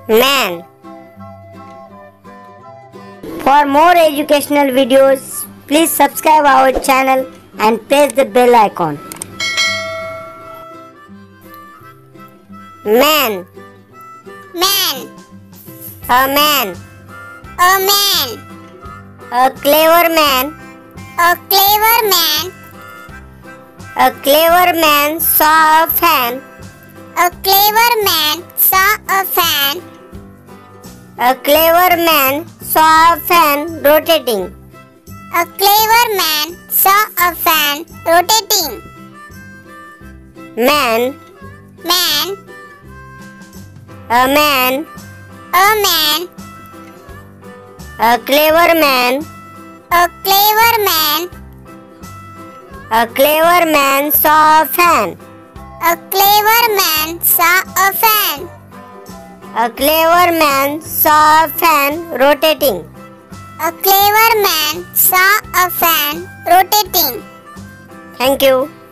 Man. For more educational videos, please subscribe our channel and press the bell icon. Man. Man. A man. A man. A clever man. A clever man. A clever man saw a fan. A clever man saw a fan. A clever man saw a fan rotating. A clever man saw a fan rotating. Man. Man. A man. A man. A clever man. A clever man. A clever man saw a fan. A clever man saw a fan. A clever man saw a fan rotating. A clever man saw a fan rotating. Thank you.